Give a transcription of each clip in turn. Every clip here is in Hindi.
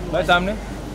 भाई सामने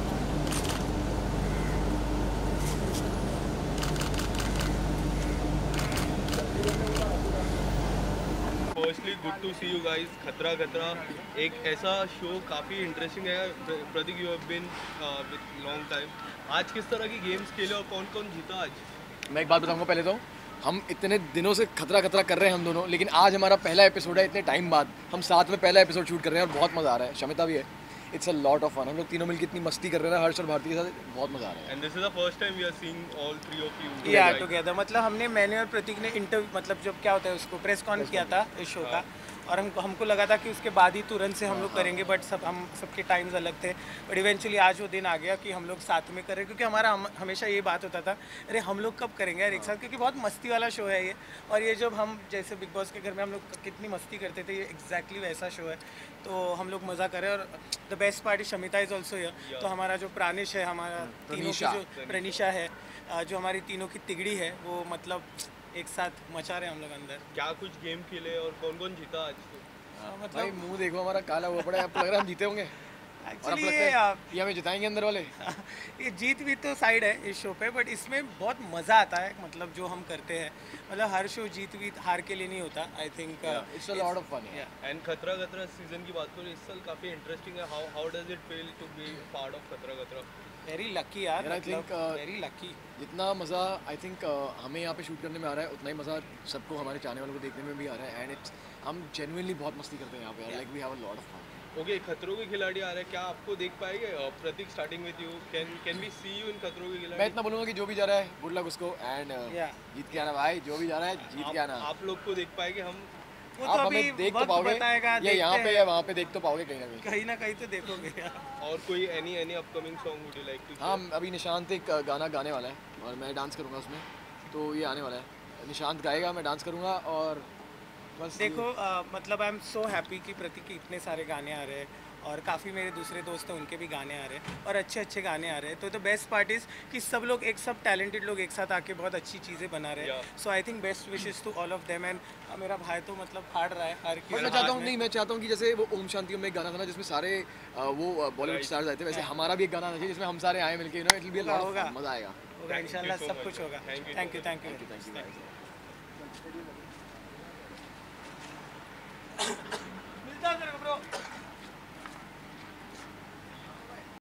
firstly good to see you guys. Khatra Khatra एक ऐसा शो काफ़ी इंटरेस्टिंग है। Prateek you have been with long time. आज किस तरह की गेम्स खेले और कौन कौन जीता आज? मैं एक बात बताऊंगा पहले तो, हम इतने दिनों से खतरा खतरा कर रहे हैं हम दोनों, लेकिन आज हमारा पहला एपिसोड है इतने टाइम बाद। हम साथ में पहला एपिसोड शूट कर रहे हैं और बहुत मज़ा आ रहा है। शमिता भी है। It's a lot of fun. हम लोग तीनों मिलकर इतनी मस्ती कर रहे हैं हर्ष और भारती के साथ, बहुत मज़ा आ रहा है। And this is the first time we are seeing all three of you yeah together. मतलब मैंने और प्रतीक ने इंटरव्यू, मतलब जब क्या होता है उसको प्रेस कॉन किया था इस शो का, और हमको लगा था कि उसके बाद ही तुरंत से हम लोग करेंगे, बट हम सबके टाइम्स अलग थे। बट इवेंचुअली आज वो दिन आ गया कि हम लोग साथ में करें, क्योंकि हमारा हमेशा ये बात होता था, अरे हम लोग कब करेंगे यार एक साथ, क्योंकि बहुत मस्ती वाला शो है ये। और ये जब हम जैसे बिग बॉस के घर में हम लोग कितनी मस्ती करते थे, ये एग्जैक्टली वैसा शो है। तो हम लोग मज़ा करें। और the best part is Shamita is also here. तो हमारा जो प्राणेश है, हमारा तीनों की जो प्रनिशा है, जो हमारी तीनों की तिगड़ी है, वो मतलब एक साथ मचा रहे हैं हम लोग अंदर। क्या कुछ गेम खेले और कौन कौन जीता आज? भाई मतलब मुंह देखो हमारा काला हुआ पड़ा है। आपको लग रहा है हम जीते होंगे? और आपको एक्चुअली लगता है ये हमें जिताएंगे अंदर वाले? ये जीत भी तो साइड है इस शो पे, बट इसमें बहुत मज़ा आता है। मतलब जो हम करते हैं, मतलब हर शो जीत भी हार के लिए नहीं होता। I think it's a lot of fun. And Khatra Khatra season की बात करें, इस साल काफ़ी इंटरेस्टिंग है। How does it feel to be part of Khatra Khatra? Very lucky यार, आई थिंक वेरी लकी। जितना मज़ा आई थिंक हमें यहाँ पे शूट करने में आ रहा है, उतना ही मज़ा सबको, हमारे चाहने वालों को देखने में भी आ रहा है। एंड इट्स, हम जेन्युइनली बहुत मस्ती करते हैं यहाँ पे, like we have a lot of fun. Okay, खतरों के खिलाड़ी आ रहे हैं, क्या आपको देख पाएंगे? Prateek, starting with you, can we see you in खतरों के मैं खिलाड़ी? इतना बोलूँगा कि जो भी जा रहा है गुड लक उसको। एंड जीत के आना भाई, जो भी जा रहा है जीत के आना। आप लोग को देख पाएंगे हम? वो आप तो हमें अभी देख तो वक्त पाओगे, बताएगा, ये यहाँ देखते पे हैं। या वहाँ पे देख तो पाओगे कहीं ना कहीं तो देखोगे यार। और कोई any upcoming song would you like to? हाँ, अभी निशांत एक गाना गाने वाला है और मैं डांस करूँगा उसमें, तो ये आने वाला है। निशांत गाएगा, मैं डांस करूँगा, और बस देखो मतलब आई एम सो हैप्पी कि प्रतीक के इतने सारे गाने आ रहे हैं, और काफ़ी मेरे दूसरे दोस्त हैं उनके भी गाने आ रहे हैं, और अच्छे अच्छे गाने आ रहे हैं। तो द बेस्ट पार्ट इज़ कि सब लोग सब टैलेंटेड लोग एक साथ आके बहुत अच्छी चीज़ें बना रहे हैं। So I think best wishes to all of them. And मेरा भाई तो मतलब फाड़ रहा है हर की। मैं चाहता हूँ, नहीं मैं चाहता हूँ कि जैसे वो ओम शांति में एक गाना था ना जिसमें सारे वो बॉलीवुड स्टार्स आए थे, वैसे हमारा भी एक गाना आना चाहिए जिसमें हम सारे आए मिलके, you know it will be a lot of fun, मजा आएगा। होगा इंशाल्लाह, सब कुछ होगा। Thank you. Thank you. Thank you.